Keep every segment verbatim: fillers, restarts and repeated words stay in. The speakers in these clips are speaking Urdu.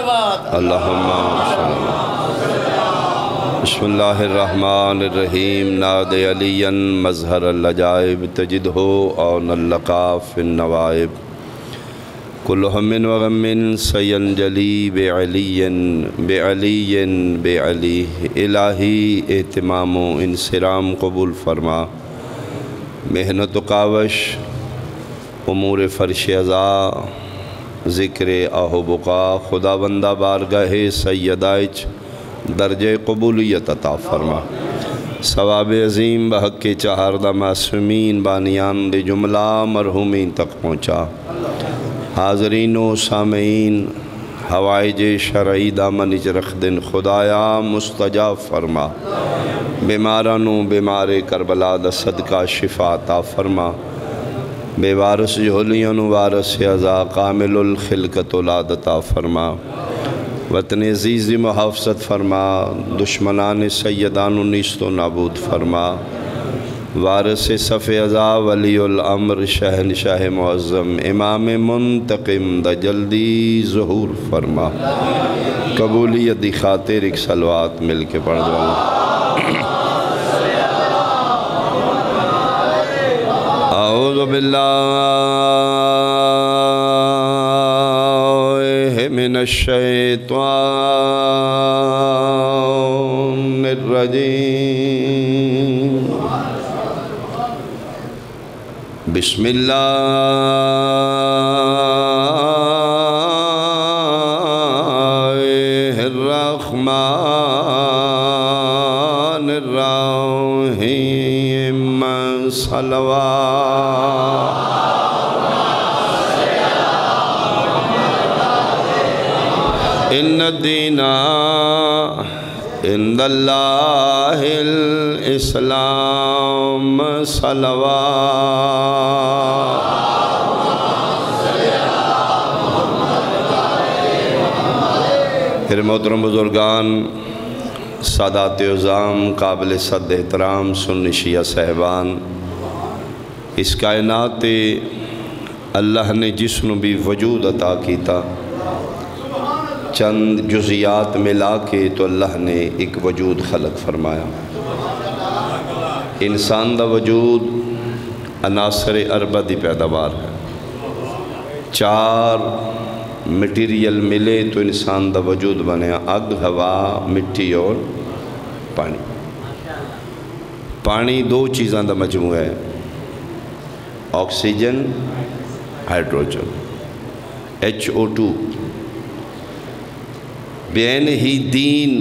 صلوات اللہم بسم اللہ الرحمن الرحیم ناد علی مظہر العجائب تجدہ اون اللقاف النوائب کل ہم و غم سینجلی بعلی بعلی بعلی الہی اہتمام و انصرام قبول فرما محنت و کاوش امور فرش عزا ذکر آہ بقا خدا بندہ بارگاہ سیدائچ درجہ قبولیت عطا فرما ثواب عظیم بحق کے چہاردہ معصومین بانیان دے جملہ مرحومین تک پہنچا حاضرین و سامعین حوائج شرعی دامنج رکھ دن خدایا مستجاب فرما بیمارانو بیمار کربلا دا صدقہ شفا عطا فرما بے وارث جھولیانو وارث عزا کامل الخلقت اولاد عطا فرما وطن عزیز دی محافظت فرما دشمنان سیدان نیست و نابود فرما وارث صف عزا ولی الامر شہنشاہ معظم امام منتقم دا جلدی ظہور فرما قبولیت دی خاطر ایک صلوات مل کے پڑھ دو اعوذ باللہ من الشیطان الرجیم بسم اللہ الرحمن الرحیم صلوات ان الدین عند اللہ الاسلام صلوات پھر محترم بزرگان سادات عظام قابل صد احترام سنی شیعہ صاحبان اس کائنات اللہ نے جس نو بھی وجود عطا کیتا چند جزیات ملا کے تو اللہ نے ایک وجود خلق فرمایا انسان دا وجود عناصر اربع دی پیداوار ہے چار مٹیریل ملے تو انسان دا وجود بنے اگ ہوا مٹی اور پانی پانی دو چیزاں دا مجموعہ ہے oxygen hydrogen H O two بین ہی دین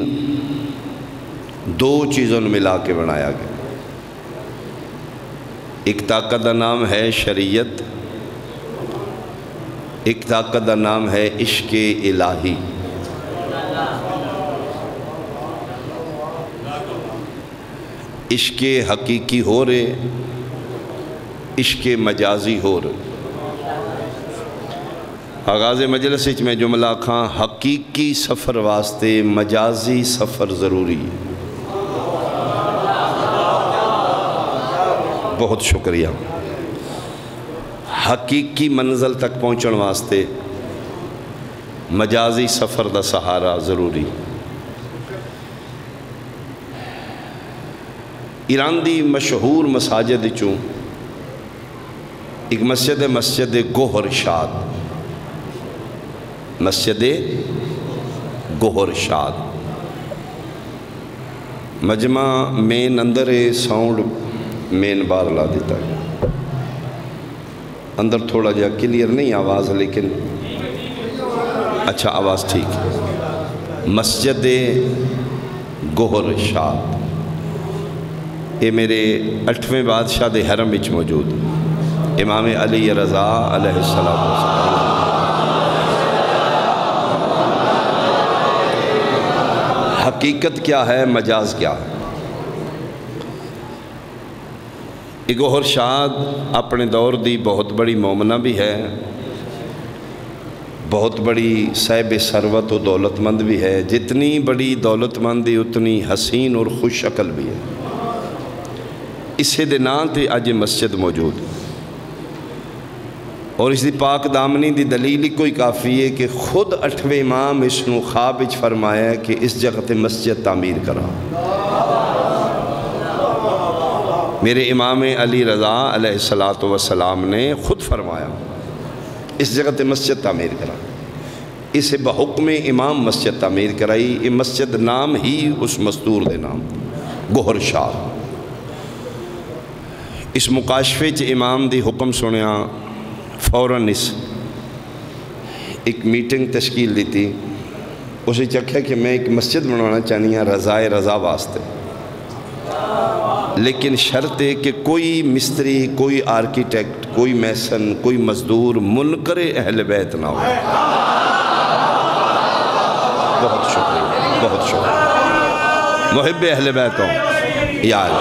دو چیزوں ملا کے بنایا گیا ایک طاقت کا نام ہے شریعت ایک طاقت کا نام ہے عشق الہی عشق حقیقی ہو رہے عشق مجازی ہو رہے آغاز مجلس میں جملہ کھاں حقیقی سفر واسطے مجازی سفر ضروری ہے بہت شکریہ حقیقی منزل تک پہنچن واسطے مجازی سفر دا سہارا ضروری ایران دی مشہور مساجد چوں ایک مسجد مسجد گوہر شاد مسجد گوہر شاد مجمع مین اندر ساؤنڈ مین بار لا دیتا ہے اندر تھوڑا جا کلیئر نہیں آواز لیکن اچھا آواز ٹھیک مسجد گوہر شاد یہ میرے اٹھویں بادشاہ دے حرم وچ موجود امام علی رضا علیہ السلام حقیقت کیا ہے مجاز کیا ہے گوہر شاد اپنے دور دی بہت بڑی مومنہ بھی ہے بہت بڑی صاحب ثروت و دولت مند بھی ہے جتنی بڑی دولت مندی اتنی حسین اور خوش شکل بھی ہے اسے دے نام تے اج مسجد موجود اور اس دی پاک دامنی دی دلیل کوئی کافی ہے کہ خود اٹھویں امام اس نو خواب وچ فرمایا ہے کہ اس جگہ تے مسجد تعمیر کرا۔ میرے امام علی رضا علیہ الصلوۃ والسلام نے خود فرمایا اس جگہ تے مسجد تعمیر کرا۔ اسے بحکم امام مسجد تعمیر کرائی۔ یہ مسجد نام ہی اس مستور دے نام گوہر شاہ۔ اس مکاشفے چ امام دی حکم سنیا، فوراً اس ایک میٹنگ تشکیل دیتی۔ اسے چکھا کہ میں ایک مسجد بنوانا چاہنی ہوں رضائے رضا واسطے، لیکن شرط ہے کہ کوئی مستری، کوئی آرکیٹیکٹ، کوئی میسن، کوئی مزدور منکر اہل بیت نہ ہو۔ بہت شکریہ، بہت شکریہ۔ محب اہل بیت ہوں یار،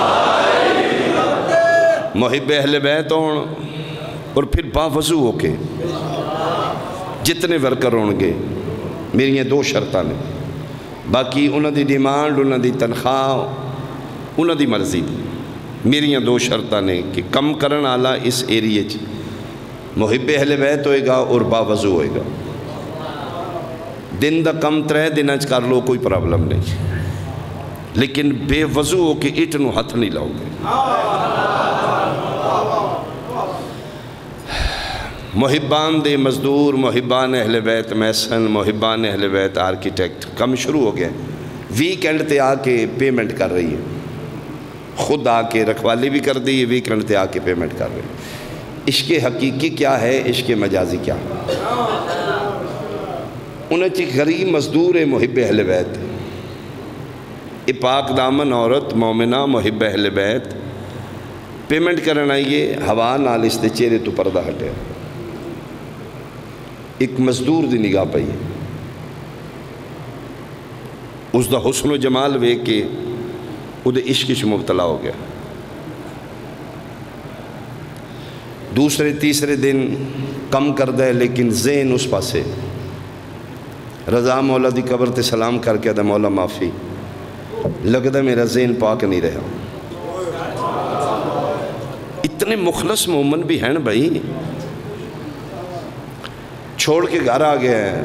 محب اہل بیت ہوں، اور پھر باوضو ہو کے جتنے ورکر ہوں گے میری یہ دو شرطاں نے، باقی انہوں دی ڈیمانڈ، انہوں دی تنخواہ، انہوں دی مرضی دی۔ میری یہ دو شرطاں نے کہ کم کرن آلا اس ایریے چ محب اہل بیت ہوئے گا اور باوضو ہوئے گا۔ دن دا کم ترے دن اچ کر لو کوئی پرابلم نہیں، لیکن بے وضو ہو کے اٹ نو ہاتھ نہیں لاؤ گے۔ محبان دے مزدور، محبان اہل بیت میسن، محبان اہل بیت آرکیٹیکٹ کم شروع ہو گیا۔ ویکینڈ تے آ کے پیمنٹ کر رہی ہے، خود آ کے رکھوالی بھی کر دی ہے، ویکینڈ تے آ کے پیمنٹ کر رہی ہے۔ عشق حقیقی کیا ہے، عشق مجازی کیا ہے؟ انہیں چی غریب مزدور ہے محب اہل بیت، اے پاک دامن عورت مومنہ محب اہل بیت پیمنٹ کرنا آئیے، ہوا نال اس دے چہرے تو پردہ ہٹے، ایک مزدور دی نگاہ پئی ہے، اس دا حسن و جمال وے کے او دے عشق چ مبتلا ہو گیا۔ دوسرے تیسرے دن کم کر دے، لیکن ذہن اس پاسے رضا مولا دی قبر تے سلام کر کے دے مولا معافی لگدا میرا ذہن پاک نہیں رہا۔ اتنے مخلص مومن بھی ہیں بھائی، چھوڑ کے گھر آ گیا ہے،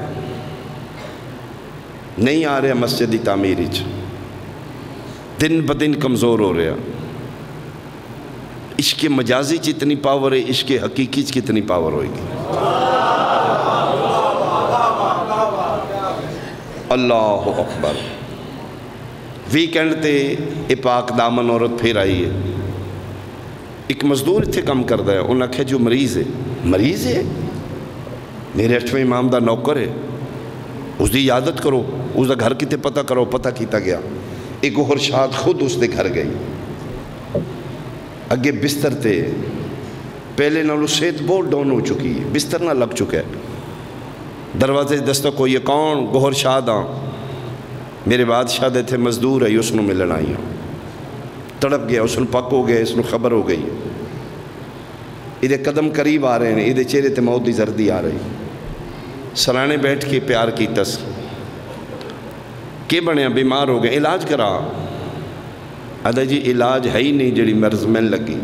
نہیں آ رہا مسجد دی تعمیری چ، دن بدن کمزور ہو رہا۔ عشق مجازی چ اتنی پاور ہے، عشق حقیقی چ کتنی پاور ہوئے گی۔ اللہ اکبر۔ ویکینڈ تے اے پاک دامن عورت پھر آئی ہے، ایک مزدور اتھے کم کردہ ہے، انہوں نے کہا جو مریض ہے، مریض ہے میرے اٹھویں امام دا نوکر ہے، اس دی عیادت کرو، اس دا گھر کتے پتہ کرو، پتہ کیتا گیا۔ ایک گوہر شاد خود اس دے گھر گئی، اگے بستر تے پہلے نالو صحت بہت ڈاؤن ہو چکی ہے، بستر نہ لگ چکا ہے۔ دروازے دستک کو یہ کون؟ گوہر شاد ہاں، میرے بادشاہ دے تھے مزدور ہے، اس نو ملن آئی ہوں۔ تڑپ گیا، اس نو پک ہو گیا، اس نو خبر ہو گئی، ادھے قدم قریب آ رہے ہیں، ادھے چہرے تے موت دی زردی آ رہی۔ سرانے بیٹھ کے پیار کی تس کہ بنے بیمار ہو گئے، علاج کرا۔ ادھا جی علاج ہے ہی نہیں، جڑی مرض میں لگی۔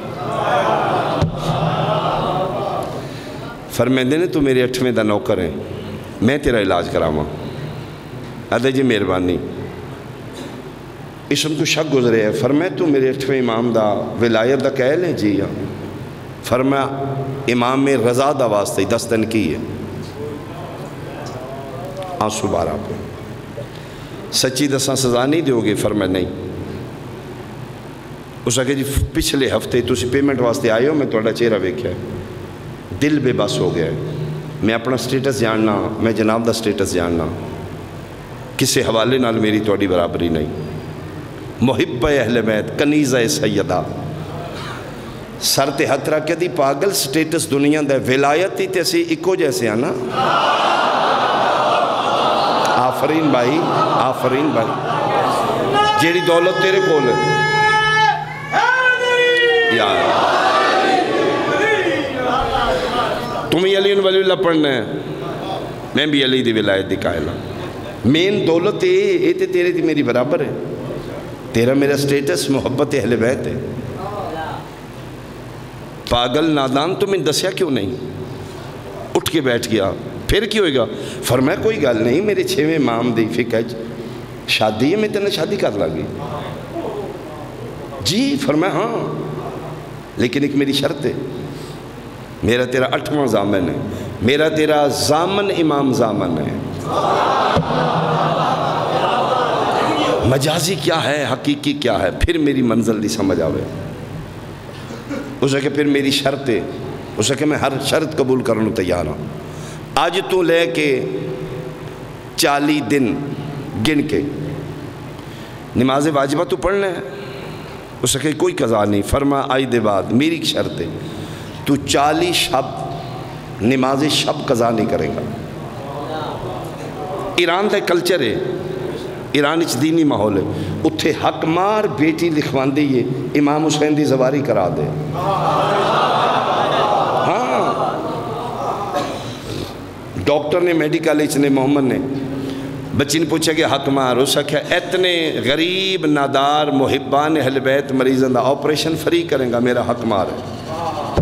فرمیندے نے تو میرے اٹھویں دا نوکر ہیں، میں تیرا علاج کراواں۔ ادھا جی مہربانی۔ اسم تو شک گزرے ہے، فرمائے تو میرے اٹھویں امام دا ولایت دا کہہ لیں جی ہاں۔ فرمایا امام رضا دا واسطے دس دن کی ہے، آنسو بارہ پہ سچی دساں سزا نہیں دیو گے؟ فرمایا نہیں۔ اس نے کہا جی پچھلے ہفتے تسی پیمنٹ واسطے آئے ہو، میں توڑا چہرہ ویکھیا ہے، دل بے بس ہو گیا ہے، میں اپنا سٹیٹس جاننا، میں جناب دا سٹیٹس جاننا، کسے حوالے نال میری توڑی برابری نہیں۔ محب اہل بیت کنیزہ سیدہ سر تے ہتھ رکھ کے دی پاگل سٹیٹس دنیا دا ولایت ہی تے سی اکو جیسے ہیں نا۔ آفرین بھائی، آفرین بھائی، جیڑی دولت تیرے کول ہے یار، تمہیں علی ولی اللہ پڑھنا ہے، میں بھی علی دی ولایت دی قائل ہوں۔ مین دولت یہ تے تیرے دی میری برابر ہے، تیرا میرا سٹیٹس محبت اہل بیت ہے۔ پاگل نادان تمہیں دسیا کیوں نہیں؟ اٹھ کے بیٹھ گیا. پھر کی ہوئے گا؟ فرمایا کوئی گل نہیں، میرے چھویں امام دی فقہ شادی ہے، میں تینے شادی کر لاں گی. جی فرمایا ہاں، لیکن ایک میری شرط ہے، میرا تیرا اٹھواں زامن ہے، میرا تیرا زامن امام زامن ہے. مجازی کیا ہے، حقیقی کیا ہے، پھر میری منزل نہیں سمجھ آوے. اسے کہ پھر میری شرط ہے، اسے کہ میں ہر شرط قبول کرنے تیار ہوں. آج تو لے کے چالی دن گن کے نماز واجبہ تو پڑھنا ہے. اسے کہ کوئی قضا نہیں. فرما آئی دے بعد میری ایک شرط ہے، تو چالی شب نماز شب قضا نہیں کرے گا. ایران دا کلچر ہے، ایران اچ دینی ماحول ہے، اتھے حق مار بیٹی لکھوان دی ہے امام حسین دی زواری کرا دے. ہاں ڈاکٹر نے میڈیکل اچ نے محمد نے بچی نے پوچھا کہ حق مار، اس کہا اتنے غریب نادار محبان اہل بیت مریضاں دا آپریشن فری کریں گا، میرا حق مار ہے.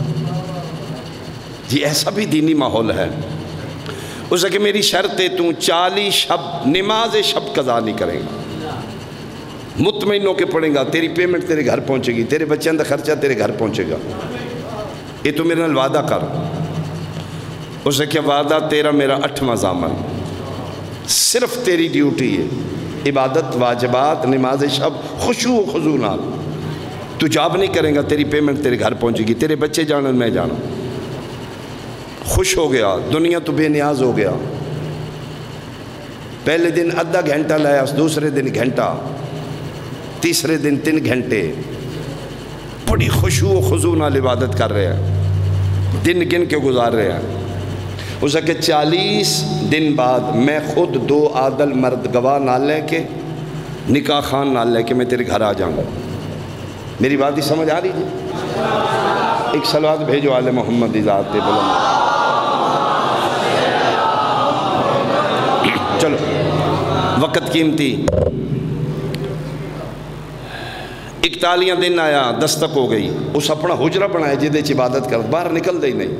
جی ایسا بھی دینی ماحول ہے. اس کہ میری شرط ہے، تو چالی شب نماز شب قضا نہیں کرے گا، مطمئن ہو کے پڑھیں گا، تیری پیمنٹ تیرے گھر پہنچے گی، تیرے بچوں کا خرچہ تیرے گھر پہنچے گا. یہ تو میرے نال وعدہ کر. اس کہ وعدہ تیرا میرا اٹھواں زامن، صرف تیری ڈیوٹی ہے عبادت واجبات نماز شب خشوع و خضوع نال. تو جاب نہیں کریں گا، تیری پیمنٹ تیرے گھر پہنچے گی، تیرے بچے جانا میں جانا. خوش ہو گیا، دنیا تو بے نیاز ہو گیا. پہلے دن آدھا گھنٹہ لایا، دوسرے دن گھنٹہ، تیسرے دن تین گھنٹے. بڑی خشوع و خضوع نال عبادت کر رہے ہیں، دن گن کے گزار رہے ہیں. اسے کہ چالیس دن بعد میں خود دو عادل مرد گواہ نہ لے کے نکاح خان نہ لے کے میں تیرے گھر آ جاؤں گا. میری بات ہی سمجھ آ رہی جی؟ ایک صلوات بھیجو آل محمد دی ذات دے بلند. چلو وقت قیمتی. اکتالیاں دن آیا، دستک ہو گئی. اس اپنا حجرہ بنایا جدے چ عبادت کر، باہر نکل دے ہی نہیں.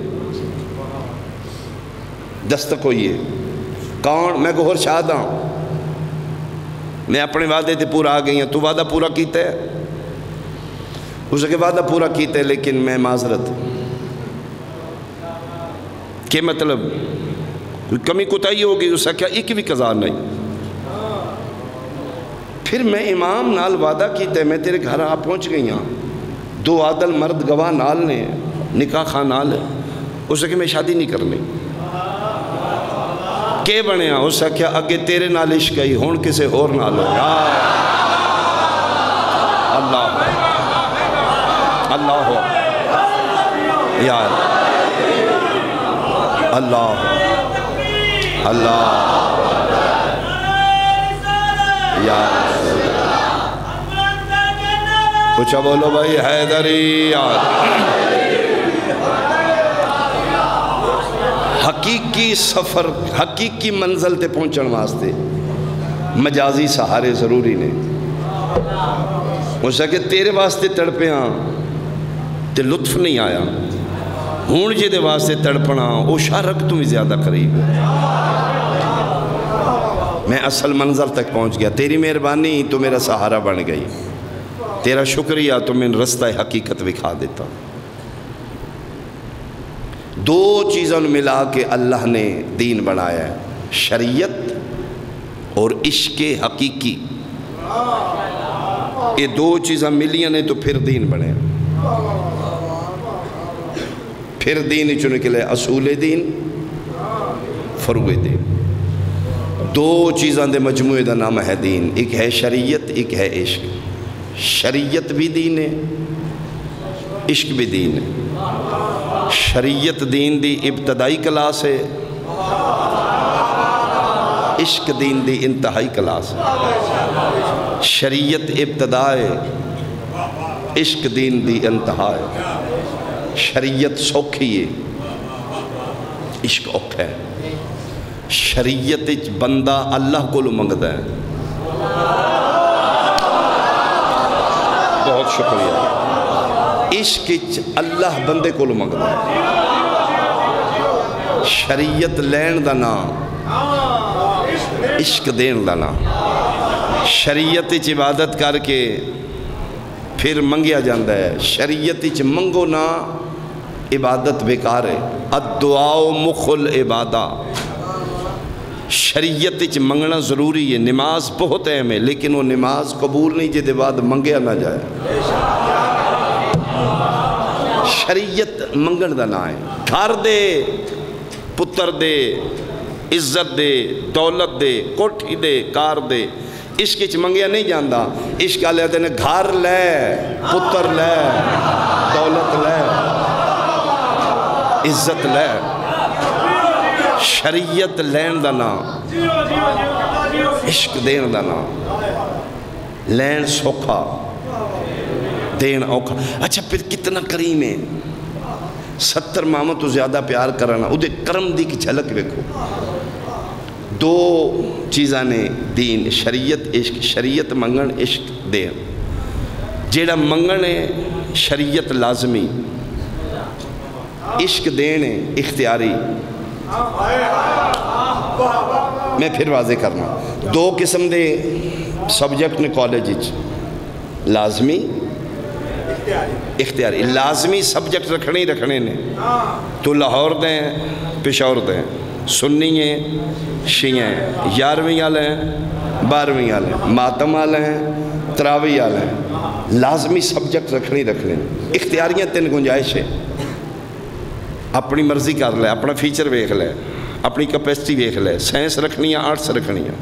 دستک ہوئی ہے. کون؟ میں گوھر شاد ہوں، میں اپنے وعدے تے پورا آ گئی ہوں. تو وعدہ پورا کیتا ہے؟ اس کے وعدہ پورا کیتا ہے، لیکن میں معذرت. کہ مطلب کوئی کمی کوتاہی ہوگی؟ اس کا ایک بھی قضا نہیں. پھر میں امام نال وعدہ کیتا ہے، میں تیرے گھر آ پہنچ گئی ہوں، دو عادل مرد گواہ نال نے، نکاح خان نال ہے. اس کہ میں شادی نہیں کرنی. کہ بنیا؟ اس کا کیا اگے تیرے نال عشق گئی، ہون کسے ہور نال ہو. اللہ اللہ ہو یا اللہ اللہ یا پوچھا بولو بھائی حیدری. حقیقی سفر، حقیقی منزل تے پہنچن واسطے مجازی سہارے ضروری نے. اس کہ تیرے واسطے تڑپیاں تے لطف نہیں آیا، ہون جے دے واسطے تڑپنا او شارک تو بھی زیادہ قریب ہے. میں اصل منزل تک پہنچ گیا، تیری مہربانی تو میرا سہارا بن گئی، تیرا شکریہ تو میں رستہ حقیقت دکھا دیتا. دو چیزوں ملا کے اللہ نے دین بنایا ہے، شریعت اور عشق حقیقی. یہ دو چیزیں ملیاں نے تو پھر دین بنے. پھر دین چو نکلے اصول دین، فروع دین. دو چیزاں دے مجموعے دا نام ہے دین. ایک ہے شریعت، ایک ہے عشق. شریعت بھی دین ہے، عشق بھی دین ہے. شریعت دین دی ابتدائی کلاس ہے، عشق دین دی انتہائی کلاس ہے. شریعت ابتدا ہے، عشق دین دی انتہا ہے. شریعت سوکھی ہے، عشق اوکھا ہے. شریعت بندہ اللہ کو منگتا ہے. بہت شکریہ. عشق اللہ بندے کو منگتا ہے. شریعت لین دا نام عشق دین دا نام شریعت اچ عبادت کر کے پھر منگیا جاندہ ہے شریعت اچ منگو نا عبادت بیکار ہے الدعاء مخ العبادہ شریعت اچ منگنا ضروری ہے نماز بہت اہم ہے لیکن وہ نماز قبول نہیں جدے بعد منگیا نہ جائے شریعت منگن دا نہ ہے گھر دے پتر دے عزت دے دولت دے کوٹھی دے کار دے عشق اچ منگیا نہیں جاندہ عشق آلے دے نے گھر لے پتر لے دولت لے عزت لے شریعت لین دا نام عشق دین دا نام لین سوکھا دین اوکھا اچھا پھر کتنا کریم ہے ستر ماما تو زیادہ پیار کرنا ادھے کرم دی کی جھلک ویکھو دو چیزاں نے دین شریعت عشق شریعت منگن عشق دین جیڑا منگن ہے شریعت لازمی عشق دین ہے اختیاری میں پھر واضح کرنا دو قسم دے سبجیکٹ نے کالج لازمی اختیاری لازمی سبجیکٹ رکھنے ہی رکھنے نے تو لاہور دیں پشاور دیں سنی ہیں شیعہ ہیں یارویں والے ہیں بارہویں والے ہیں ماتم والے ہیں تراوی والے ہیں لازمی سبجیکٹ رکھنے ہی رکھنے اختیاریاں تین گنجائش ہے اپنی مرضی کر لے اپنا فیچر ویکھ لے اپنی کیپیسٹی ویکھ لے سائنس رکھنی ہے آرٹس رکھنی ہے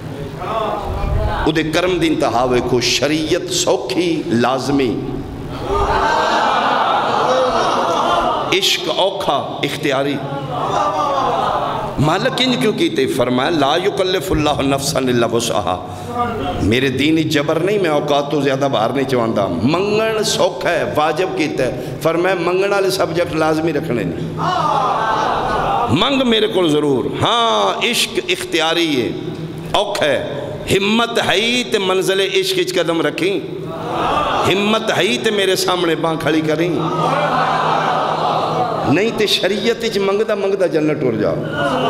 ادھے کرم دی انتہا ویکھو شریعت سوکھی لازمی عشق اوکھا اختیاری مالک انج کیوں کیتے فرمایا لا یکلف اللہ نفسا الا وسعہا میرے دینی جبر نہیں میں اوقات تو زیادہ باہر نہیں چواندہ منگن سوکھا ہے واجب کیتا ہے فرمایا منگن والے سبجیکٹ لازمی رکھنے نہیں منگ میرے کو ضرور ہاں عشق اختیاری ہے اوکھا ہے ہمت ہے تے منزل عشق اچ قدم رکھیں ہمت ہے تے میرے سامنے باں کھڑی کریں نہیں تے شریعت اچ منگدہ منگدہ جنت ٹر جاؤ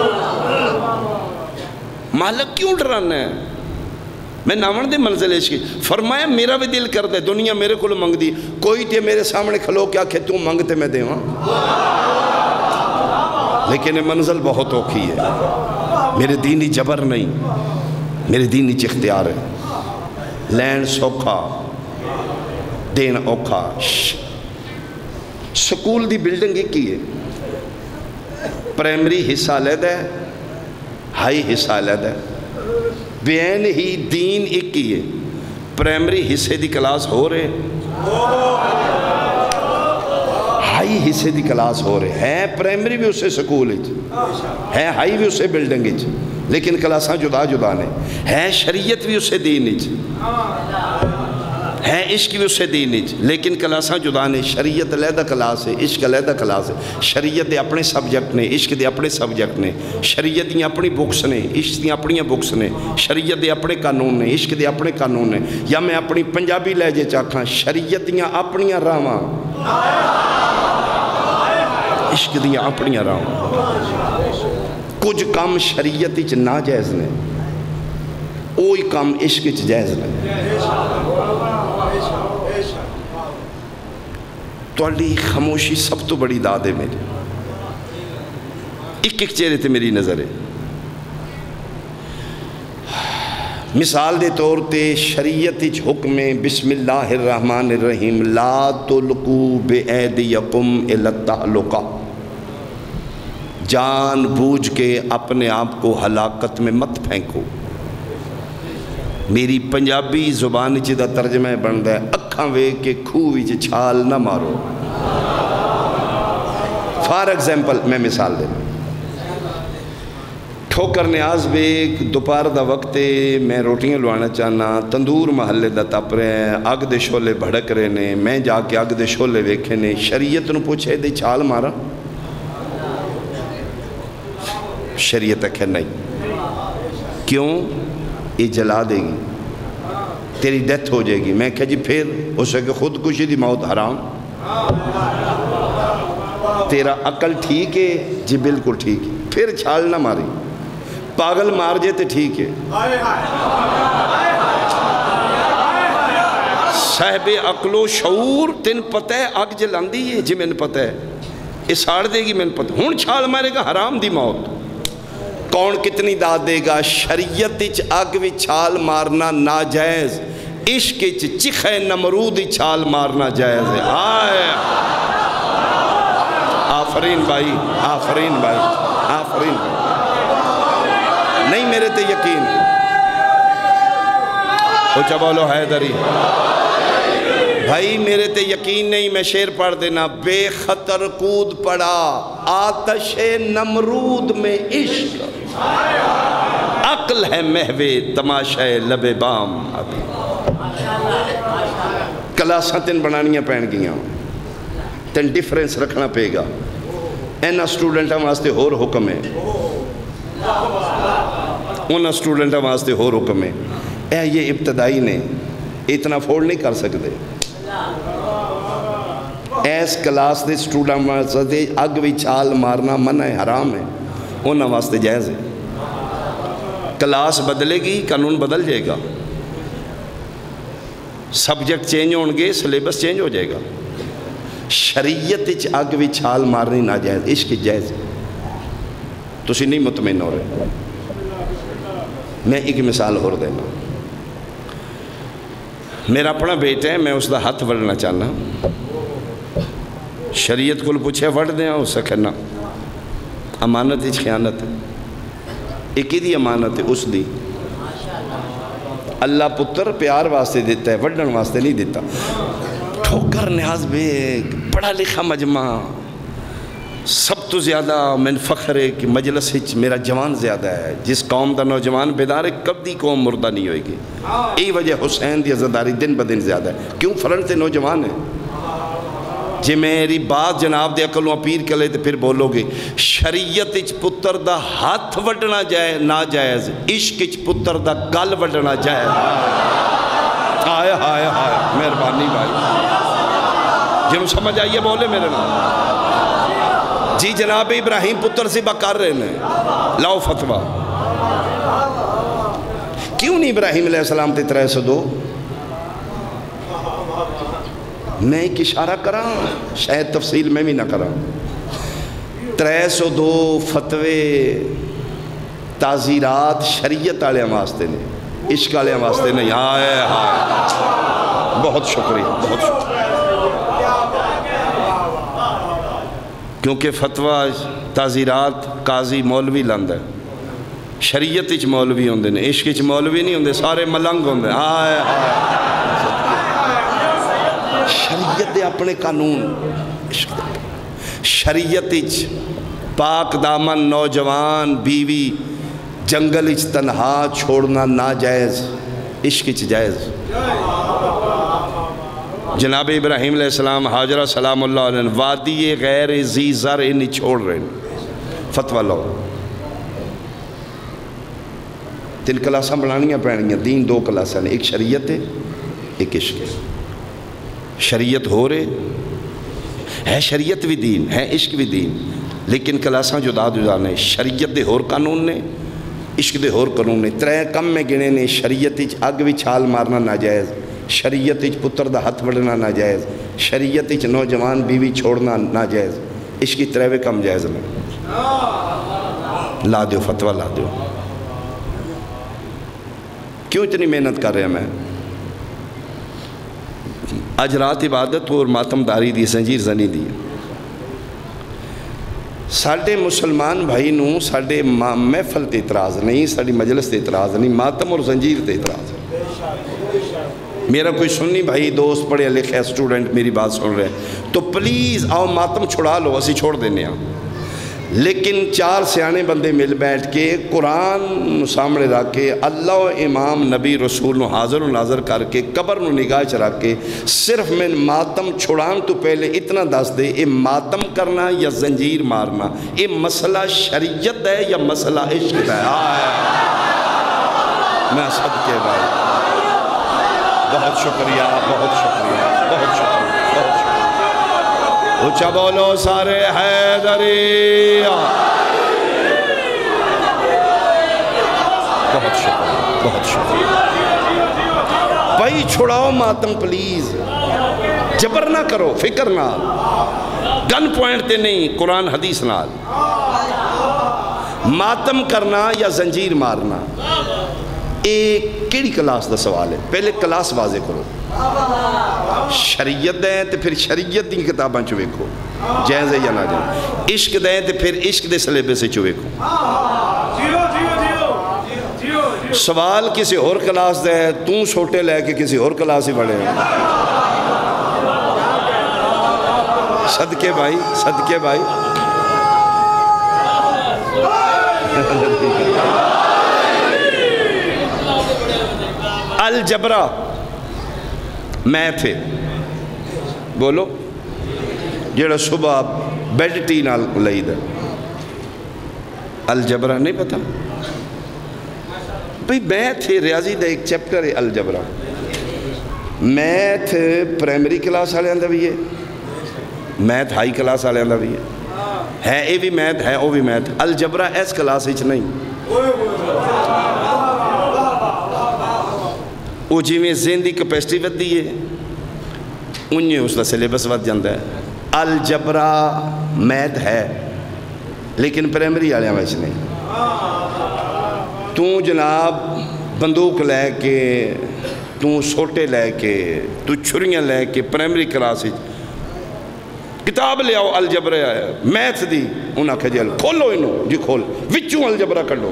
مالک کیوں ڈرانا ہے میں ناون دے منزل عشق فرمایا میرا بھی دل کر دے دنیا میرے کو منگ دی کوئی تے میرے سامنے کھلو کیا کہ تم منگتے میں دے ہاں لیکن یہ منزل بہت اوکھی ہے میرے دینی جبر نہیں میرے دینی چ اختیار ہے لین سوکھا دین اوکھا سکول دی بلڈنگ ایک ہی ہے پرائمری حصہ علیحدہ ہے ہائی حصہ علیحدہ ہے بین ہی دین ایک ہی ہے پرائمری حصے دی کلاس ہو رہے ہائی حصے دی کلاس ہو رہے ہے پرائمری بھی اسے سکول ہے ہائی بھی اسے بلڈنگ لیکن کلاساں جدا جدا نے ہے شریعت بھی اسے دین ہے عشق بھی اسے دین لیکن کلاساں جدا نے شریعت علیحدہ کلاس ہے عشق علیحدہ کلاس ہے شریعت دے اپنے سبجیکٹ نے عشق دے اپنے سبجیکٹ نے شریعت دی اپنی بکس نے عشق دی اپنی بکس نے شریعت دے اپنے قانون نے عشق دے اپنے قانون نے یا میں اپنی پنجابی لہجے چاکھاں شریعت دیاں اپنی راواں عشق دیاں اپنی راواں کچھ کام شریعت اچ ناجائز نے اوہی کام عشق اچ جائز نے تو علی خاموشی سب تو بڑی داد ہے میری ایک ایک چہرے تے میری نظر ہے مثال دے طور تے شریعت اچ حکم بسم اللہ الرحمن الرحیم لا تلقو بے ایدیکم الی التہلکہ جان بوجھ کے اپنے آپ کو ہلاکت میں مت پھینکو میری پنجابی زبان چیدہ ترجمہ بندہ ہے اکھاں وے کے کھوئی چے چھال نہ مارو فار ایگزامپل میں مثال دے ٹھوکر نیاز بے دوپہر دا وقت میں روٹیاں لوانا چاہنا تندور محلے دا تپ رہے ہیں اگ دے شولے بھڑک رہے نے میں جا کے اگ دے شولے ویکھے نے شریعت نو پوچھے دے چھال مارا شریعت ہے نہیں کیوں یہ جلا دے گی تیری ڈیتھ ہو جائے گی میں کہا جی پھر اسے کہ خودکشی دی موت حرام تیرا عقل ٹھیک ہے؟ جی بالکل ٹھیک ہے، پھر چھال نہ ماری، پاگل مار جے تے ٹھیک ہے۔ صاحب عقل و شعور تین پتہ ہے اگ جلاندی ہے؟ جی میں نے پتہ ہے، اس ساڑ دے گی میں نے پتہ، ہون چھال مارے گا حرام دی موت، کون کتنی داد دے گا؟ شریعت اچ اگ وی چھال مارنا ناجائز، عشق اچ چخے نمرود چھال مارنا جائز ہے۔ آئے آفرین بھائی، آفرین بھائی، آفرین بھائی، نہیں میرے تے یقین، اچھا بولو حیدری بھائی، میرے تے یقین نہیں، میں شعر پڑھ دینا، بے خطر کود پڑا آتش نمرود میں عشق، عقل ہے محوے تماشا لب بام ابھی۔ کلاساں تین بنانیاں پہن گیاں، تین ڈیفرنس رکھنا پے گا، اینا سٹوڈنٹاں واسطے ہور حکم ہے، انہاں سٹوڈنٹاں واسطے ہور حکم ہے، اے یہ ابتدائی نے اتنا فوڑ نہیں کر سکتے، ایس کلاس دے سٹوڈنٹ واسطے اگ وی چھال مارنا منع ہے، حرام ہے، انہاں واسطے جائز ہے۔ کلاس بدلے گی، قانون بدل جائے گا، سبجیکٹ چینج ہونگے، سلیبس چینج ہو جائے گا۔ شریعت اچ اگ وی چھال مارنی ناجائز، عشق جائز ہے، تسی نہیں مطمئن ہو رہے۔ میں ایک مثال ہو دینا، میرا اپنا بیٹا ہے، میں اس دا ہاتھ وڑنا چاہنا، شریعت کو پوچھے وڑ دیا، اس سے کہنا امانت اچ خیانت ہے، ایک ہی دی امانت ہے، اس دی اللہ پتر پیار واسطے دیتا ہے، وڈن واسطے نہیں دیتا۔ ٹھوکر نیاز بیگ پڑھا لکھا مجمع، سب تو زیادہ من فخر ہے کہ مجلس ہچ میرا جوان زیادہ ہے، جس قوم دا نوجوان بیدار ہے کب دی قوم مردہ نہیں ہوئے گی، ای وجہ حسین دی عزاداری دن بدن زیادہ ہے، کیوں؟ فرنٹ تے نوجوان ہے۔ جی میری بات جناب دے عقلوں اپیر کلے تو پھر بولو گے، شریعت اچ پتر دا ہاتھ وڈنا جائے ناجائز، عشق اچ پتر دا گل وڈنا جائز۔ آئے آئے آئے مہربانی بھائی، جنہوں سمجھ آئیے بولے میرے نام۔ جی جناب ابراہیم پتر سے بکر رہے ہیں، لاؤ فتوہ، کیوں نہیں ابراہیم علیہ السلام تے ترہ سو دو؟ میں ایک اشارہ کرا، شاید تفصیل میں بھی نہ کرا، ترہ سو دو فتوے تعزیرات شریعت آلے واسطے نے، عشق آلے واسطے نہیں۔ آئے آئے بہت شکریہ، بہت شکریہ، کیونکہ فتوہ تعزیرات قاضی مولوی لاندہ ہے، شریعت اچ مولوی ہوندے نے، عشق اچ مولوی نہیں ہوندے، سارے ملنگ ہوندے۔ آئے آئے شریعت دے اپنے قانون، شریعت اچ پاک دامن نوجوان بیوی جنگل اچ تنہا چھوڑنا ناجائز، عشق اچ جائز۔ جناب ابراہیم علیہ السلام حاجرہ سلام اللہ علیہ وادی غیر ذی زر انہی چھوڑ رہے ہیں، فتوہ لو۔ تین کلاساں بنانیاں پڑھنیاں، دین دو کلاساں نے، ایک شریعت ہے ایک عشق ہے۔ شریعت ہو رہے ہے، شریعت بھی دین ہے، عشق بھی دین، لیکن کلاساں جدا جدا نے، شریعت دے ہور قانون نے، عشق دے ہور قانون نے۔ ترے کم میں گنے نے، شریعت اچ اگ بھی چھال مارنا ناجائز، شریعت اچ پتر دا ہاتھ وڑنا ناجائز، شریعت اچ نوجوان بیوی چھوڑنا ناجائز، عشق کی ترے کم جائز نے۔ لا دیو فتوہ لا دیو، کیوں اتنی محنت کر رہے ہیں؟ میں آج رات عبادت اور ماتم داری دی، زنجیر زنی دی، ساڑھے مسلمان بھائی نو ساڑھے محفل تے اعتراض نہیں، ساڑھی مجلس تے اعتراض نہیں، ماتم اور زنجیر تے اعتراض ہے۔ میرا کوئی سنی بھائی دوست پڑھے لکھے سٹوڈنٹ میری بات سن رہے ہیں تو پلیز آؤ ماتم چھڑا لو، اسی چھوڑ دینے ہیں، لیکن چار سیانے بندے مل بیٹھ کے قرآن سامنے رکھ کے اللہ امام نبی رسول نو حاضر و ناظر کر کے قبر نو نگاہ چ رکھ کے صرف میں ماتم چھڑان تو پہلے اتنا دس دے، اے ماتم کرنا یا زنجیر مارنا، اے مسئلہ شریعت ہے یا مسئلہ عشق ہے؟ آئے میں صدقے بھائی، بہت شکریہ، بہت شکریہ، بہت شکریہ، بہت شکریہ۔ اچھا بولو سارے حیدری. بہت شکریہ بہت شکریہ بھائی. چھڑاؤ ماتم پلیز, جبر نہ کرو, فکر نہ, گن پوائنٹ تے نہیں, قرآن حدیث نال. ماتم کرنا یا زنجیر مارنا ایک کیڑی کلاس دا سوال ہے, پہلے کلاس واضح کرو. شریعت دیں تو پھر شریعت دی کتاباں چوے کو جائز ہے یا نہ جائز. عشق دیں تو پھر عشق دے سلیبے سے چوے کو. سوال کسی اور کلاس دے, توں چھوٹے لے کے کسی اور کلاس ہی بڑھے ہیں. صدقے بھائی صدقے بھائی. الجبرہ میتھ ہے, بولو جیڑا صبح بیڈ ٹی نال لئی دا. الجبرہ نہیں پتا بھئی؟ میتھ ہے, ریاضی دا ایک چیپٹر ہے الجبرہ. میتھ پرائمری کلاس والے اندر بھی ہے, میتھ ہائی کلاس والے اندر بھی ہے. ہے اے بھی میتھ ہے او بھی میتھ. الجبرہ ایس کلاس ہچ نہیں. وہ جی میں ذہن دی کیپیسٹی ود دی ہے انہیں اس کا سلیبس ود جاندہ ہے. الجبرہ میتھ ہے لیکن پرائمری والے وچ نہیں. تو جناب بندوق لے کے, تو سوٹے لے کے, تو چھریاں لے کے پرائمری کلاس کتاب لے آؤ الجبرہ آیا میتھ دی, انہاں کہا جی کھولو انہوں, جی کھول وچوں الجبرہ کھڑو.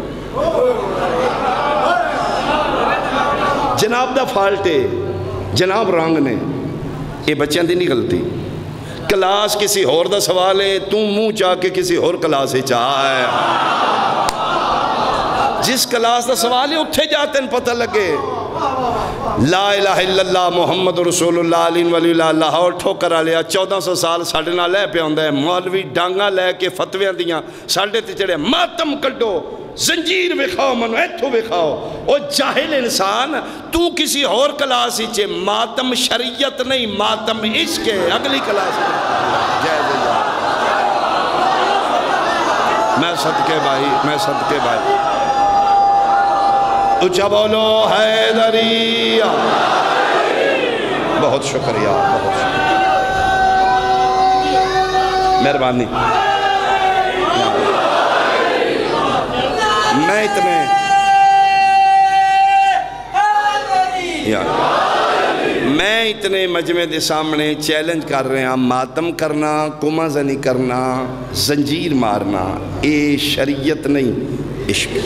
جناب دا فالٹے جناب رنگ نے, یہ بچیاں دی نہیں غلطی. کلاس کسی اور دا سوال ہے, تو منہ چاہ کے کسی اور کلاس ہی چاہ ہے. جس کلاس دا سوال ہے اتھے جاتے ہیں پتہ لگے. لا الہ الا اللہ محمد رسول اللہ علیہ ولی اللہ لاہور ٹھوکر آلیا چودہ سو سال ساڑھے نہ لے پہ ہوندہ ہے. مولوی ڈانگا لے کے فتویاں دیاں ساڑھے تے چڑھے ماتم کڈو, زنجیر بکھاؤ منو, ایتھو بکھاؤ. او جاہل انسان, تو کسی اور کلاس ہی چھے. ماتم شریعت نہیں, ماتم عشق ہے. اگلی کلاس ہے جائے جائے جائے. میں صدقے بھائی میں صدقے بھائی. اچھا بولو حیدری. بہت شکریہ بہت شکریہ, مہربانی. میں اتنے میں اتنے مجمع دے سامنے چیلنج کر رہے ہیں, ماتم کرنا, کما زنی کرنا, زنجیر مارنا, اے شریعت نہیں عشق.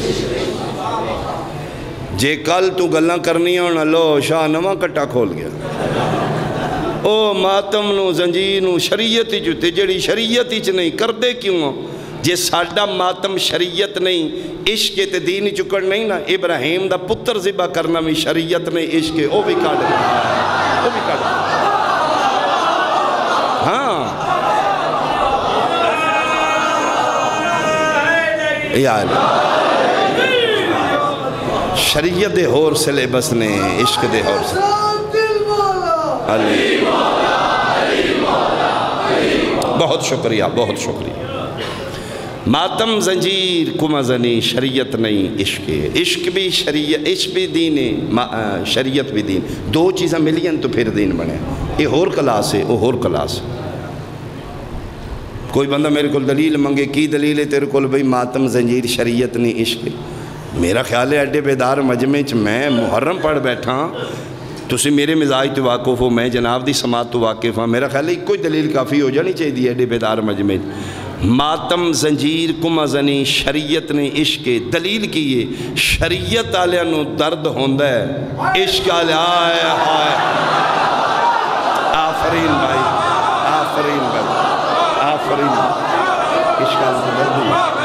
جے کل تو گلہ کرنی ہونا لو شاہ نواں کٹا کھول گیا. او ماتم نو زنجیر نو شریعتی جوتے جڑی شریعتی چ نہیں کر دے کیوں؟ جے ساڑھا ماتم شریعت نہیں عشق تے دینی چکڑ نہیں نا. ابراہیم دا پتر ذبح کرنا بھی شریعت نہیں عشق, او بھی کاڑ او بھی کاڑ. ہاں یا شریعت دے ہور سلیبس نے, عشق دے ہور سلیبس. بہت شکریہ بہت شکریہ. ماتم زنجیر کما زنی شریعت نہیں عشق ہے. عشق بھی شریعت, عشق بھی دین ہے, شریعت بھی دین. دو چیزیں ملیں تو پھر دین بنے. یہ ہور کلاس ہے, وہ ہور کلاس ہے. کوئی بندہ میرے کو دلیل منگے, کی دلیل ہے تیرے کو بھئی ماتم زنجیر شریعت نہیں عشق ہے. میرا خیال ہے اڈے بیدار مجمع چ میں محرم پڑھ بیٹھا, تسی میرے مزاج تو واقف ہو, میں جناب دی سماعت تو واقف ہوں. میرا خیال ہے کوئی دلیل کافی ہو جانی چاہیے اڈے بیدار مجمع. ماتم زنجیر کما زنی شریعت نے عشق. دلیل کیے شریعت آلیاں نو درد ہوندہ ہے, عشق آلیاں آئے آئے. آفرین بھائی آفرین بھائی آفرین. عشق آلیاں درد ہوندہ ہے.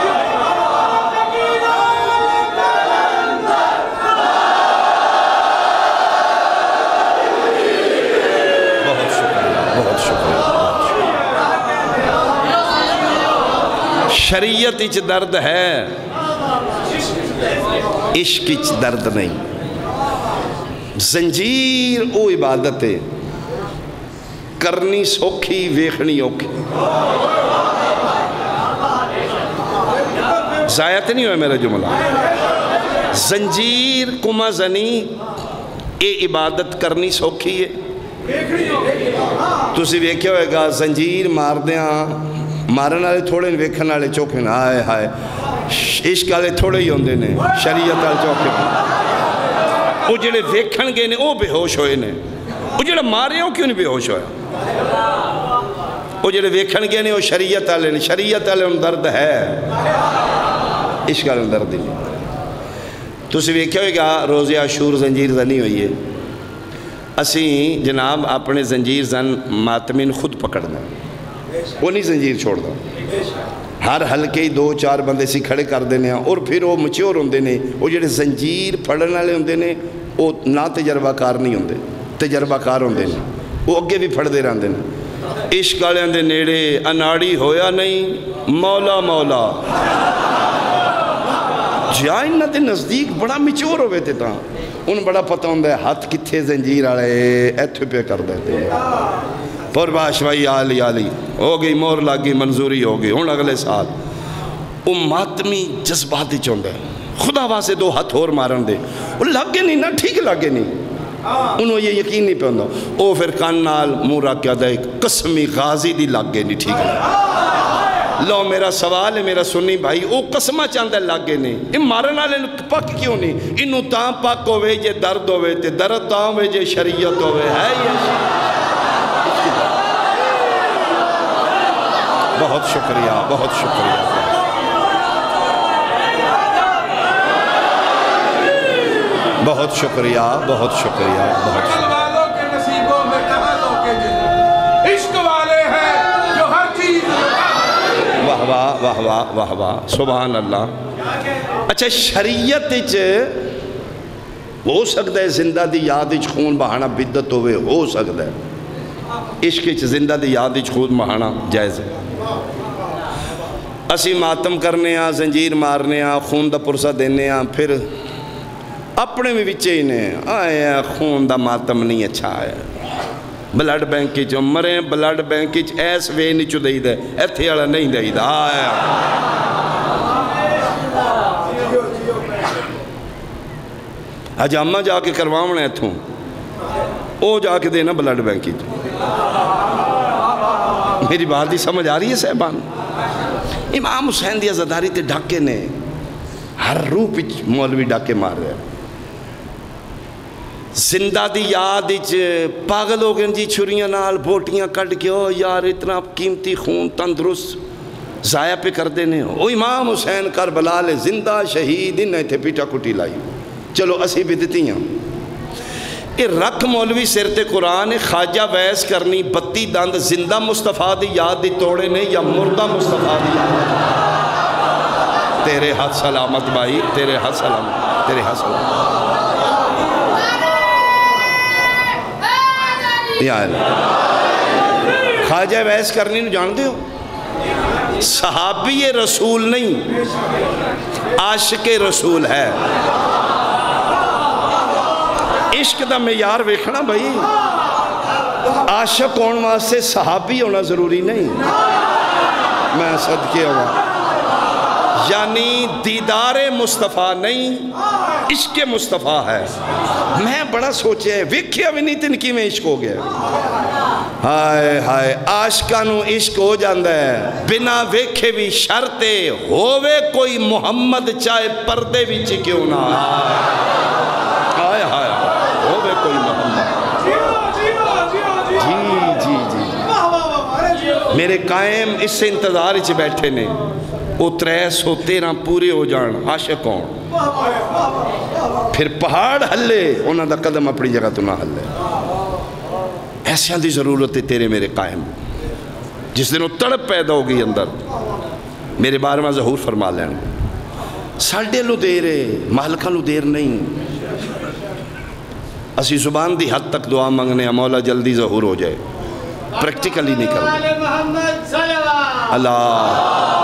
شریعت اچ درد ہے, عشق اچ درد نہیں. زنجیر او عبادت ہے, کرنی سوکھی ویکھنی اوکھی. ضائع تو نہیں ہوئے میرا جملہ. زنجیر کما زنی اے عبادت کرنی سوکھی ہے. تسی ویکھیا ہوئے گا زنجیر مار دیاں مارن والے تھوڑے ویکھن والے چوکھے نے. ہائے ہائے عشق والے تھوڑے ہی ہوندے نے, شریعت والے چوکھے نے. وہ جڑے ویکھن گئے نے وہ بے ہوش ہوئے نے. وہ جڑا مارے ہو کیوں نہیں بے ہوش ہویا؟ وہ جڑے ویکھن گئے نے وہ شریعت والے نے. شریعت والے ان درد ہے, عشق والے درد نہیں. تسی ویکھیا ہوئے گا روز عاشور زنجیر زنی ہوئی ہے. اسیں جناب اپنے زنجیر زن ماتمین خود پکڑنا, وہ نہیں زنجیر چھوڑ دا. ہر حلقے ہی دو چار بندے سی کھڑے کر دینے ہیں اور پھر وہ مچیور ہوندے نے. وہ جڑے زنجیر پھڑن والے ہوندے نے وہ نہ تجربہ کار نہیں ہوندے, تجربہ کار ہوندے نے. وہ اگے بھی پھڑ دے رہندے نے. عشق والے دے نیڑے اناڑی ہویا نہیں مولا مولا. جا انہ دے نزدیک بڑا مچور ہوئے تھے تاں ان بڑا پتہ ہوندہ ہے ہاتھ کتھے زنجیر آڑے ایتھے پہ کر دیتے ہیں. پر باشوائی آلی آلی ہو گئی, مور لاگی, منظوری ہو گئی. ہون اگلے سال وہ ماتمی جذباتی چوندہ ہے خدا واسے دو ہاتھ اور مارن دے. وہ لگے نہیں نا, ٹھیک لگے نہیں. انہوں یہ یقین نہیں پہ ہوندہ. او پھر کانال مورا کیا دے قسمی غازی دی لگے نہیں ٹھیک لگے. لو میرا سوال ہے میرا سنی بھائی, او قسمہ چاندہ لگے نہیں. ان مارن آلے پک کیوں نہیں؟ انہوں تاں پک ہوئے جے درد ہوئے تے درد تاں ہوئے جے شریعت ہوئے. ہے یہ بہت شکریہ, بہت شکریہ. بہت شکریہ, بہت شکریہ, بہت شکریہ. والوں کے نصیبوں میں کہاں لوکے جن عشق والے ہیں جو ہر چیز. واہ واہ واہ واہ واہ واہ سبحان اللہ. اچھا شریعت ہو سکتا ہے زندہ دی یاد خون بہانا بدت ہوئے, ہو سکتا ہے. عشق زندہ دی یاد خون بہانا جائز ہے. اسی ماتم کرنے ہاں, زنجیر مارنے ہاں, خون دا پرسہ دینے ہاں, پھر اپنے میں بچے ہی نے آئے خون دا ماتم نہیں اچھا آیا. بلڈ بینک کی جو مرے بلڈ بینک کی ایس وے نہیں چو دئی دے ایتھے والا نہیں دئی دا. آیا حجامہ جا کے کرواؤں ایتھوں او جا کے دینا بلڈ بینک کی. میری بات ہی سمجھ آ رہی ہے صاحبان؟ امام حسین دی عزاداری تے ڈھاکے نے ہر روح پچ مولوی ڈھاکے مار رہے. زندہ دی یاد اچ پاگل ہو گئے جی چھریاں نال بوٹیاں کٹ کے ہو یار اتنا قیمتی خون تندرست ضائع پہ کر دینے. او امام حسین کربلا لے زندہ شہید انہیں تھے پیٹا کٹی لائی. چلو اسی بدتی ہیں. اے رکھ مولوی سرت قرآن خواجہ ویس کرنی بتی دند زندہ مصطفیٰ دی یاد دی توڑے نے یا مردہ مصطفیٰ دی یاد. تیرے ہاتھ سلامت بھائی, تیرے ہاتھ سلامت, تیرے ہاتھ سلامت. یا اللہ خواجہ ویس کرنی نو جان دے ہو؟ صحابی رسول نہیں, عاشق رسول ہے. عشق دا معیار ویکھنا بھائی, عاشق ہون واسطے صحابی ہونا ضروری نہیں. میں صدقے ہوا یعنی دیدار مصطفیٰ نہیں, عشق مصطفیٰ ہے. میں بڑا سوچے ہے ویکھیا بھی نہیں تنکی میں عشق ہو گیا. ہائے ہائے عاشقانو عشق ہو جاندہ ہے بنا ویکھے بھی شرطے ہووے کوئی محمد چاہے پردے بھی چکیوں نہ. ہائے ہائے ہووے کوئی محمد. جی جی جی میرے قائم اس سے انتظار اچھ بیٹھے نے وہ ترہ سو تیرہ پورے ہو جان عاشق ہوں. پھر پہاڑ ہلے انہاں دا قدم اپنی جگہ تو نہ ہلے. ایسیاں دی ضرورت ہے تیرے میرے قائم. جس دن وہ تڑپ پیدا ہوگی اندر میرے بارے میں ظہور فرما لین. ساڑھے لو دیر ہے مالکہ لو دیر نہیں. اسی زبان دی حد تک دعا مانگنے مولا جلدی ظہور ہو جائے. پریکٹیکلی نہیں کرنا. اللہ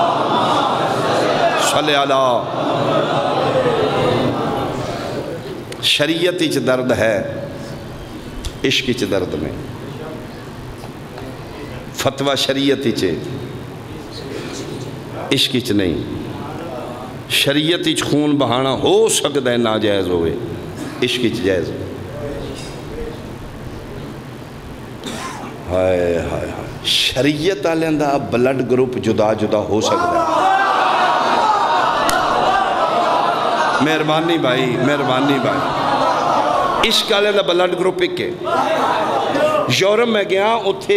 صلی اللہ. شریعت اچ درد ہے, عشق اچ درد میں. فتوہ شریعت چے عشق چ نہیں شریعت چ خون بہانا ہو سکتا ہے ناجائز ہوئے عشق چ جائز ہائے ہائے شریعت والے دا بلڈ گروپ جدا جدا ہو سکتا ہے مہربانی بھائی مہربانی بھائی عشق والے دا بلڈ گروپ ایک ہے یورپ میں گیا اتھے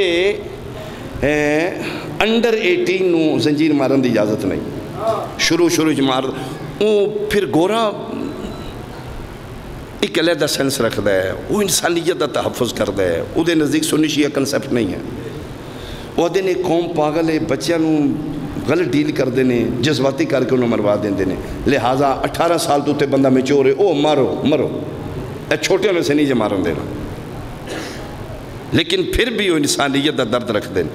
انڈر ایٹین نو زنجیر مارن دی اجازت نہیں شروع شروع چ مار وہ پھر گورا ایک علیحدہ سینس رکھتا ہے وہ انسانیت دا تحفظ کرتا ہے وہ دے نزدیک سنی شیعہ کنسیپٹ نہیں ہے وہ دے نے قوم پاگل ہے بچیاں نو غلط ڈیل کر دینے جذباتی کر کے انہوں مروا دیں دینے لہٰذا اٹھارہ سال تو تے بندہ میں چورے او مارو مرو اے چھوٹے میں سے نہیں جو مارن دینا لیکن پھر بھی وہ انسانیت دا درد رکھ دیں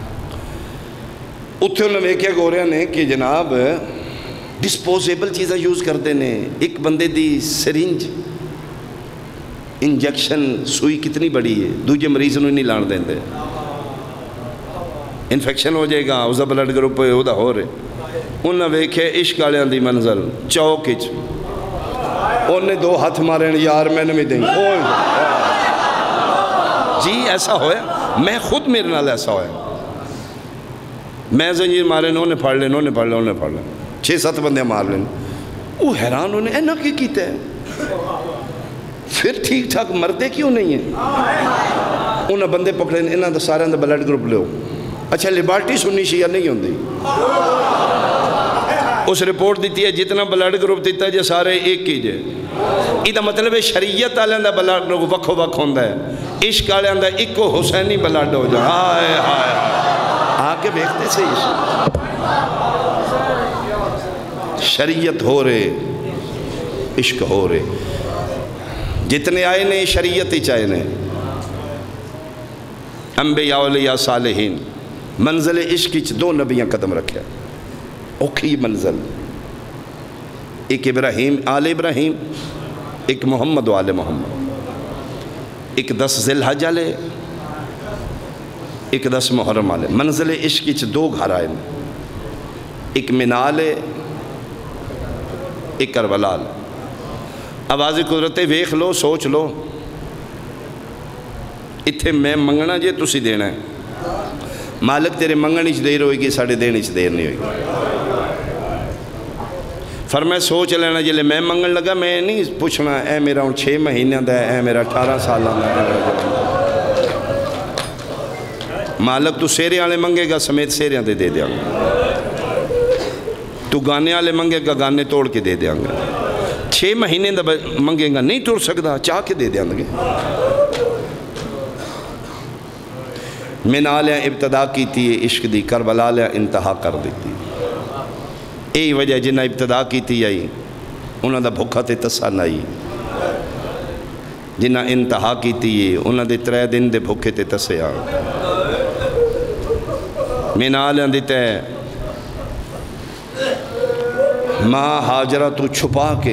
اتھے انہوں نے کیا گو رہے ہیں کہ جناب ڈسپوزیبل چیزیں یوز کر دینے ایک بندے دی سرنج انجیکشن سوئی کتنی بڑی ہے دوجہ مریض انہوں نہیں لان دیں دے انفیکشن ہو جائے گا اس دا بلڈ گروپ ہو دا ہو رہے انہوں نے ویکھے عشق آلیاں دی منزل چوکچ انہوں نے دو ہاتھ مارے یار میں نے بھی دیں جی ایسا ہویا میں خود میرے نال ایسا ہویا میں زنجیر مارے انہوں نے پھاڑ لیں انہوں نے پھاڑ لیں انہوں نے پھاڑ لیں چھ سات بندے مار لیں وہ حیران انہیں اینا کی کیتا ہے پھر ٹھیک ٹھاک مردے کیوں نہیں ہیں انہیں بندے پکڑیں انہوں نے سارے اندر بلڈ گروپ لے ہو اچھا لیبارٹی سنی شیعہ نہیں ہوں دی اس رپورٹ دیتی ہے جتنا بلڈ گروپ دیتا ہے جو سارے ایک کی جائے یہ مطلب ہے شریعت آلے اندر بلڈ گروپ وکھو وکھ ہوندہ ہے عشق آلے اندر ایک کو حسینی بلڈ ہو جائے ہائے ہائے آگے بیکھتے سے شریعت ہو رہے عشق ہو رہے جتنے آئے نہیں شریعت ہی چاہے نہیں انبیاء اولیاء صالحین منزل عشق کی دو نبیاں قدم رکھے اوکھی منزل ایک ابراہیم آل ابراہیم ایک محمد و آل محمد ایک دس ذی الحجہ لے ایک دس محرم آلے منزل عشق کی دو گھر آئے ایک منالے ایک کربلال آوازی قدرتے ویخ لو سوچ لو اتھے میں منگنا جے تسی دینا ہے مالک تیرے منگنی چھ دیر ہوئی گی ساڑھے دینے چھ دیر نہیں ہوئی گی فرمائے سوچ لینا جلے میں منگن لگا میں نہیں پوچھنا اے میرا ہوں چھ مہینے دا ہے اے میرا اٹھارہ سال دا مالک تو سیرے آلے منگے گا سمیت سیرے آلے دے دیا گا تو گانے آلے منگے گا گانے توڑ کے دے دیا گا چھ مہینے دا منگے گا نہیں توڑ سکتا چاہ کے دے دیا گا میں نالیاں ابتدا کی تھی عشق دی کربلا لیاں انتہا کر دیتی ای وجہ جنہ ابتدا کی تھی آئی انہوں دا بھوکھا تے تسا نائی جنہ انتہا کی تھی انہوں دے ترے دن دے بھوکھے تے تسے آ میں نالیاں دیتے ماں حاجرہ تو چھپا کے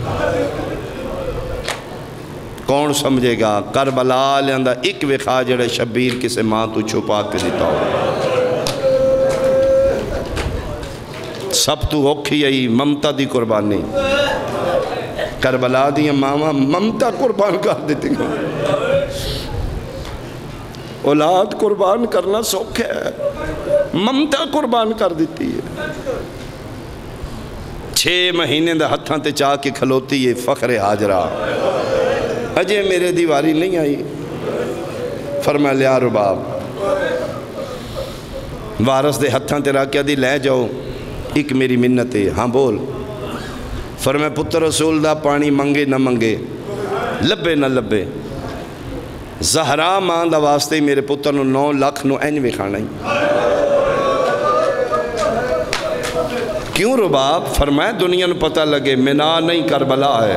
کون سمجھے گا کربلا لیندہ ایک وقا جڑے شبیر کسے ماں تو چھپا کے دیتا ہو سب تو اوکھی آئی ممتا دی قربانی کربلا دی ماما ممتا قربان کر دیتی ہیں اولاد قربان کرنا سوکھ ہے ممتا قربان کر دیتی ہے چھ مہینے دا ہتھاں تے چاہ کے کھلوتی ہے فخر حاجرہ اجے میرے دیواری نہیں آئی فرمایا لیا رباب وارث دے ہتھاں تے راکیہ دی لے جاؤ ایک میری منت ہے ہاں بول فرمایا پتر رسول دا پانی منگے نہ منگے لبے نہ لبے زہرا ماں دا واسطے میرے پتر نو نو لاکھ نو این وکھانا ہی کیوں رباب فرمایا دنیا نو پتہ لگے منا نہیں کربلا ہے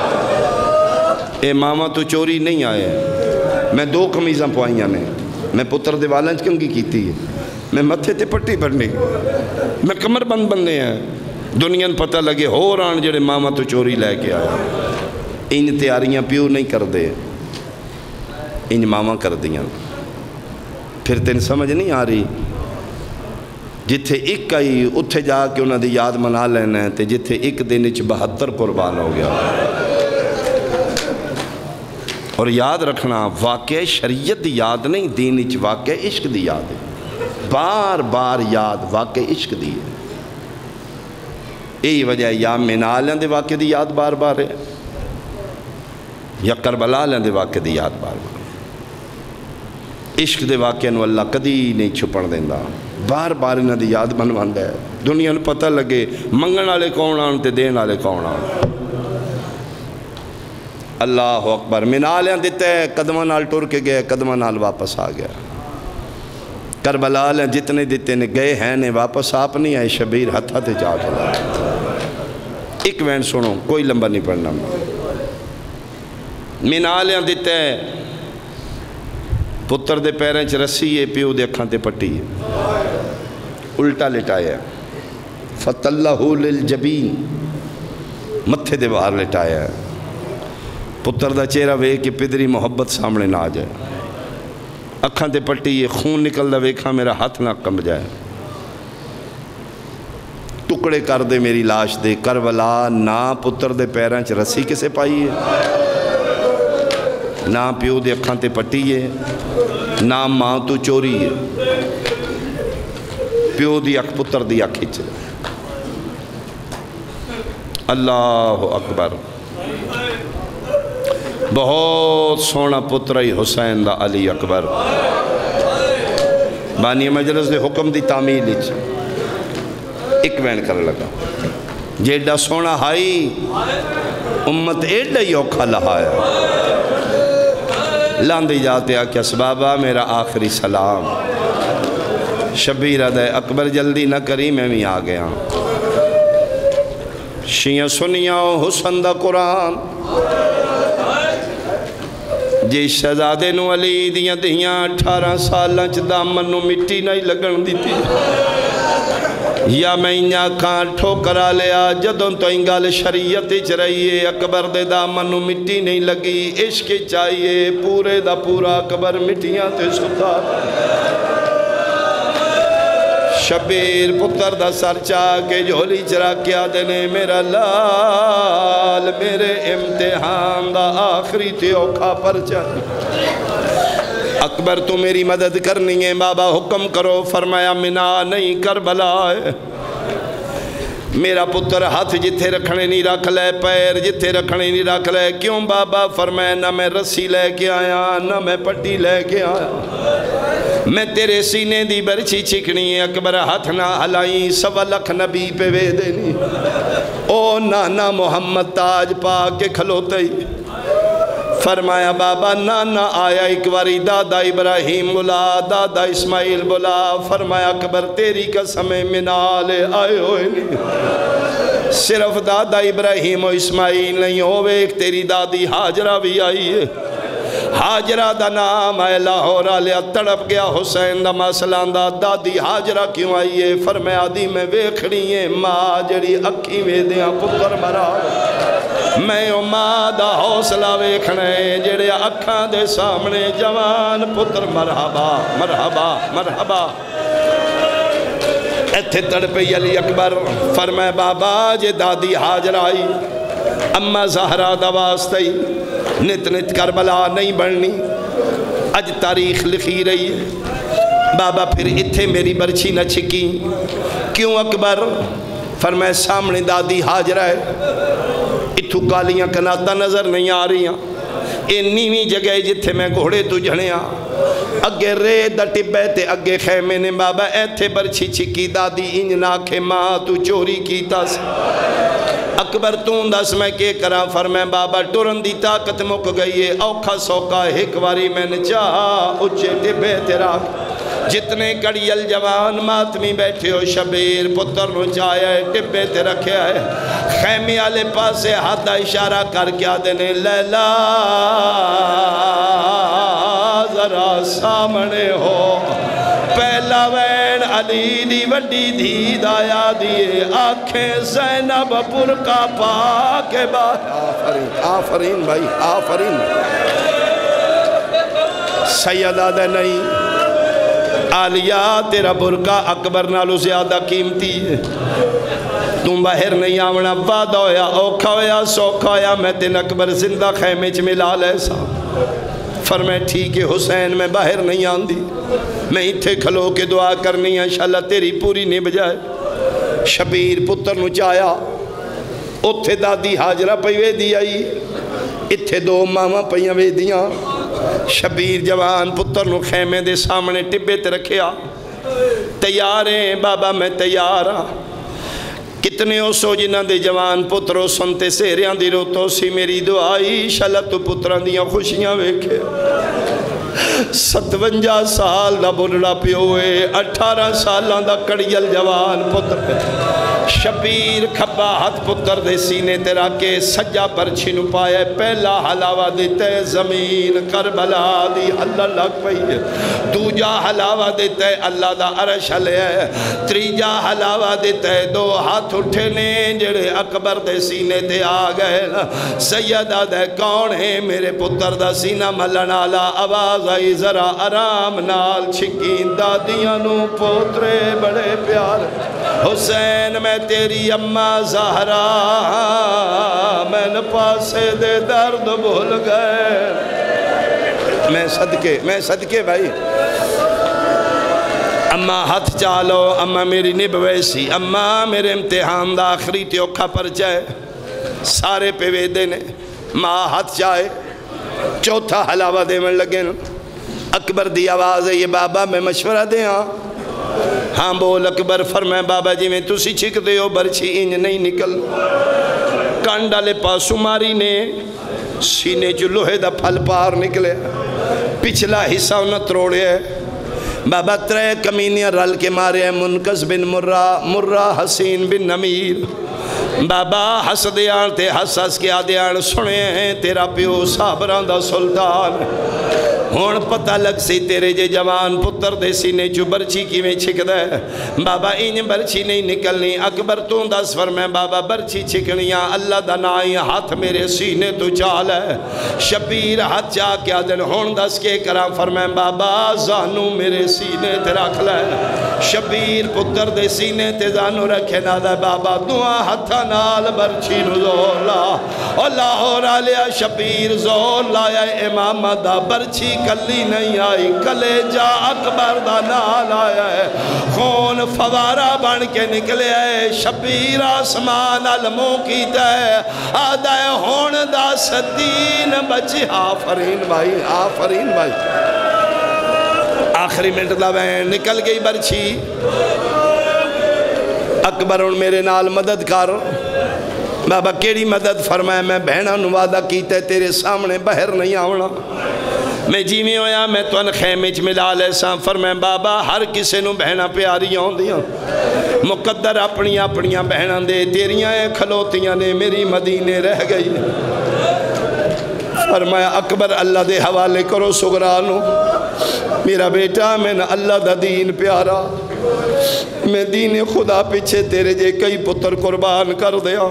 اے ماما تو چوری نہیں آئے میں دو کمیزاں پوائیاں نے میں پتر دے والنچ کنگی کیتی ہے میں متھے تے پٹی بھرنے میں کمر بند بندے ہیں دنیا پتہ لگے ہو ران جڑے ماما تو چوری لے کے آئے ان تیاریاں پیو نہیں کر دے ان ماما کر دیاں پھر تین سمجھ نہیں آ رہی جتھے ایک آئی اتھے جا کے انہوں دی یاد منا لینا ہے تے جتھے ایک دن اچھ بہتر قربان ہو گیا. اور یاد رکھنا واقع شریعت دی یاد نہیں، دین اچھ واقع عشق دی یاد ہے. بار بار یاد واقع عشق دی ہے. یہی وجہ ہے یا منالیاں دے واقع دی یاد بار بار ہے یا کربلا لیاں دے واقع دی یاد بار بار. عشق دے واقعہ نو اللہ کدی نہیں چھپن دیندہ، بار بار انہاں دی یاد بنواندہ ہے. دنیا نو پتہ لگے منگن والے کون آن تے دین والے کون آن. اللہ اکبر. منالیاں دیتے قدمہ نال ٹر کے گئے، قدمہ نال واپس آ گیا. کربلا لیاں جتنے دیتے نے گئے ہیں نے واپس آپ نہیں آئے. شبیر ہتھا تے جا چلا. ایک وین سنو، کوئی لمبا نہیں پڑھنا. منالیاں دیتے پتر دے پیریں چ رسی ہے، پیو دے اکھاں تے پٹی ہے، الٹا لٹایا. فَتَلَّهُ لِلْجَبِينِ، متھے دے باہر لٹایا ہے. پتر دا چہرہ وے کہ پدری محبت سامنے نہ آ جائے. اکھاں تے پٹی ہے، خون نکل دا ویکھاں میرا ہاتھ نہ کم جائے. ٹکڑے کر دے میری لاش دے. کربلا نہ پتر دے پیریں چ رسی کسے پائی ہے، نہ پیو دے اکھاں تے پٹی ہے، نہ ماں تو چوری ہے. پیو دی اکھ پتر دی اکھ کھچ. اللہ اکبر. بہت سونا پترائی حسین دا علی اکبر. بانی مجلس دے حکم دی تعمیل لیچ ایک بین کر لگا. جیڑا سونا ہائی امت ایڈا ہی اوکھا لہایا. لاندی جاتے آکیا سبابا میرا آخری سلام. شبیر دے اکبر جلدی نہ کری میں بھی آ گیا. شیعہ سنیاں حسن دا قرآن جی شہزادے نو علی دیاں دیاں اٹھارہ سالاں چ دامن نو مٹی نہیں لگن دیتی. یا میں انہاں کھان ٹھوکرا لیا جدوں تو انگال شریعت چ رہیے. اکبر دے دامن نو مٹی نہیں لگی. عشق چاہیے پورے دا پورا اکبر مٹیاں تے ستا. شبیر پتر دا سر چاہ کے جھولی چرا کیا دینے میرا لال میرے امتحان دا آخری تے اوکھا پر چاہ. اکبر تو میری مدد کرنی ہے. بابا حکم کرو. فرمایا منا نہیں کربلا ہے. میرا پتر ہاتھ جتھے رکھنے نہیں رکھ لے، پیر جتھے رکھنے نہیں رکھ لے. کیوں بابا؟ فرمایا نہ میں رسی لے کے آیا نہ میں پٹی لے کے آیا. میں تیرے سینے دی برچی چکنی ہے. اکبر ہاتھ نہ ہلائی. سوا لکھ نبی پہ وے دینی. او نانا محمد تاج پا کے کھلوتے ہی. فرمایا بابا نانا آیا ایک واری. دادا ابراہیم بلا، دادا اسماعیل بلا. فرمایا اکبر تیری قسم منالے آئے ہوئے نہیں. صرف دادا ابراہیم و اسماعیل نہیں ہوئے، ایک تیری دادی حاجرہ بھی آئی ہے. حاجرہ دا نام آئے لاہور آلیا. تڑپ گیا حسین دا مسئلہ دا. دادی حاجرہ کیوں آئی ہے؟ فرمایا دی میں ویکھنی ہے ماں جڑی اکھی ویدیاں پتر مرا. میں او ماں دا حوصلہ ویکھنے جڑے اکھاں دے سامنے جوان پتر مرحبا مرحبا مرحبا. ایتھے تڑپی علی اکبر. فرمائے بابا جے دادی حاجرہ آئی اممہ زہرہ دا واسطی نت نت کربلا نہیں بڑھنی. اج تاریخ لکھی رہی ہے. بابا پھر اتھے میری برچی نہ چھکی. کیوں اکبر؟ فرمائے سامنے دادی حاجرہ ہے. اتھو کالیاں کناتا نظر نہیں آ رہی ہیں. اے نیویں جگہ جتھے میں گھوڑے تو جھڑیاں. اگے ریت دا ٹبے تے اگے خیمے نے. بابا ایتھے برچی چھکی. دادی انج ناکھے ماں تو چوری کیتا سی. اکبر تون دس میں کے کرا. فرمائے بابا ٹرن دی طاقت مک گئی ہے. اوکھا سوکا ایک واری میں نے چاہا اچھے ٹبے تے راک. جتنے کڑیل جوان ماتمی بیٹھے ہو شبیر پتر نو چاہیا ہے ٹبے تے رکھیا ہے. خیمی آلے پاسے ہاتھا اشارہ کر کیا دینے لیلا ذرا سامنے ہو. پہلا وین علی دی وڈی دید آیا دیئے. آنکھیں زینب پرکا پا کے بعد. آفرین آفرین بھائی آفرین. سیدہ دے نہیں آلیا تیرا برقع اکبر نالو زیادہ قیمتی ہے، تم باہر نہیں آونا، وعدہ ہویا اوکھا ہویا سوکھا ہویا، میں تین اکبر زندہ خیمے چ ملا لے سا۔ فرمائے ٹھیک ہے حسین میں باہر نہیں آن دی، میں اتھے کھلو کے دعا کرنی ہے انشاءاللہ تیری پوری نہیں بجائے۔ شبیر پتر نو چایا، اتھے دادی حاجرہ پہوے دی آئی، اتھے دو ماما پہوے دیاں۔ شبیر جوان پتر نو خیمے دے سامنے ٹبے تے رکھیا، تیار ہیں بابا میں تیار ہاں۔ کتنے ہو سو جنہ دے جوان پترو سنتے سیریاں دی روتو سی میری دعائی انشاءاللہ تو پتران دیاں خوشیاں ویکھے۔ ستونجا سال دا بڑھڑا پیوئے، اٹھارہ سالان دا کڑیل جوان پتر پہ شبیر کھبا ہاتھ پتر دے سینے تیرا کے سجا پر چھنو پائے، پہلا حلاوہ دیتے زمین کربلا دی اللہ لگ پئی، دوجا حلاوہ دیتے اللہ دا عرش لے، تریجا حلاوہ دیتے دو ہاتھ اٹھنے جڑے اکبر دے سینے تے آگئے۔ سیدہ دے کون ہے میرے پتر دا سینہ ملنالا، آواز آئی ذرا آرام نال چھکین دادیاں نو پوترے بڑے پیار۔ حسین میں تیری اماں زہرا میں نے پاسے دے درد بھول گئے۔ میں صدقے میں صدقے بھائی اماں ہاتھ چالو، اماں میری نب ویسی، اماں میرے امتحان دا آخری تیوکھا پر جائے سارے پہ ویدے نے ماں ہاتھ چاہے چوتھا حلاوہ دے من لگے نا۔ اکبر دی آواز ہے یہ بابا میں مشورہ دے ہاں ہاں بول اکبر۔ فرمائے بابا جی میں تسی چھک دے ہو برچی انج نہیں نکل۔ کانڈالے پاسو ماری نے سینے جو لوہے دا پھل پار نکلے، پچھلا حصہ انہ تروڑے ہے۔ بابا ترے کمینیاں رل کے مارے ہیں، منکس بن مرہ، مرہ حسین بن نمیر۔ بابا ہس دیان تے ہس ہس کے آدیان سنے ہیں تیرا پیو صابران دا سلطان۔ ہون پتہ لگ سی تیرے جے جوان پتر دے سینے چو برچی کی میں چھک دے۔ بابا این برچی نہیں نکلنی، اکبر تو دس فرمائے بابا برچی چھکنیاں اللہ دا نائی ہاتھ میرے سینے تو چال ہے۔ شبیر ہاتھ چاہ کیا دن ہون دس کے کرام فرمائے بابا زانو میرے سینے تے رکھ لے۔ شبیر پتر دے سینے تے زانو رکھے نہ دے بابا دعا ہتھا نال برچی نو زور لا۔ اور لاہور آلیا شبیر زور لایا امام دا برچی کلی نہیں آئی، کلے جا اکبر دا نال آیا ہے، خون فوارہ بن کے نکلے ہے۔ شبیر آسمان علموں کی دے آدھا ہے ہون دا ستین بچی۔ آفرین بھائی آفرین بھائی آخری منٹ دا بین نکل گئی برچی۔ اکبر ان میرے نال مدد کر۔ بابا کیڑی مدد فرمائے میں بہنہ نوادہ کیتے تیرے سامنے بہر نہیں آونا، میں جی میں ہویا میں تو ان خیمچ ملا لے ساں۔ فرمائے بابا ہر کسے نو بہنہ پیاری ہوں دیاں، مقدر اپنی اپنیاں بہنہ دے، تیریاں کھلوتیاں نے میری مدینے رہ گئی۔ فرمایا اکبر اللہ دے حوالے کرو سگرانو، میرا بیٹا میں نے اللہ دا دین پیارا، میں دین خدا پیچھے تیرے جے کئی پتر قربان کر دیا۔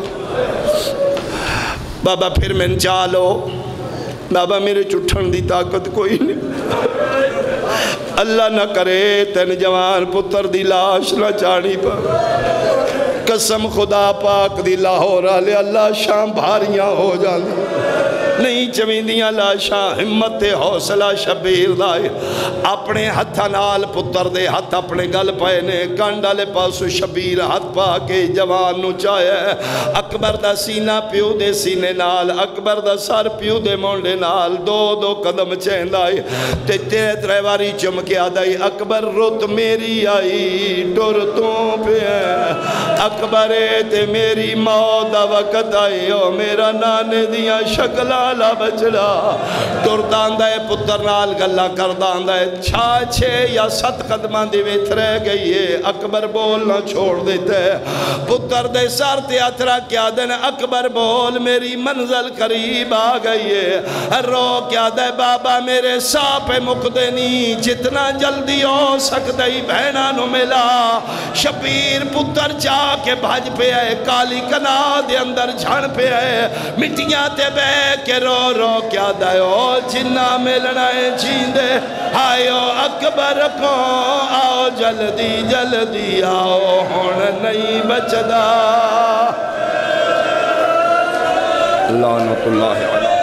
بابا پھر میں چالو، بابا میرے چٹھن دی طاقت کوئی نہیں، اللہ نہ کرے تین جوان پتر دی لاش نہ چاڑی پر، قسم خدا پاک دی لاہور آلے اللہ شام بھاریاں ہو جاندی نہیں چویندیاں لاشاں۔ ہمت حوصلہ شبیر دائے اپنے ہتھا نال پتر دے ہتھ اپنے گل پائے نے، کانڈالے پاسو شبیر ہتھ پا کے جوان نو چاہے۔ اکبر دا سینہ پیو دے سینے نال، اکبر دا سر پیو دے مونڈے نال، دو دو قدم چیند آئی تے تیرے تریواری چمکے آدائی اکبر رت میری آئی ٹور تو پہ اکبرے تے میری موت دا وقت آئی او میرا نانے دیا شکلہ لا بچڑا ٹور داندہ ہے پتر نال گلہ کر داندہ ہے۔ چھا چھے یا ست قدمان دی ویت رہ گئی ہے، اکبر بولنا چھوڑ دیتے ہیں۔ پتر دے سار تیاترہ کیا دن اکبر بول میری منزل قریب آ گئی ہے، رو کیا دے بابا میرے ساپ مقدنی جتنا جلدی ہو سکتا ہی بہنہ نو ملا۔ شبیر پتر چاہ کے بھاج پہ ہے، کالی کنا دے اندر جھان پہ ہے، مٹیاں تے بے کے کہ رو رو کیا دیو جنہ ملنا چھیندے آئیو اکبر کو آؤ جلدی جلدی آؤ ہون نہیں بچدا لعنت اللہ علیہ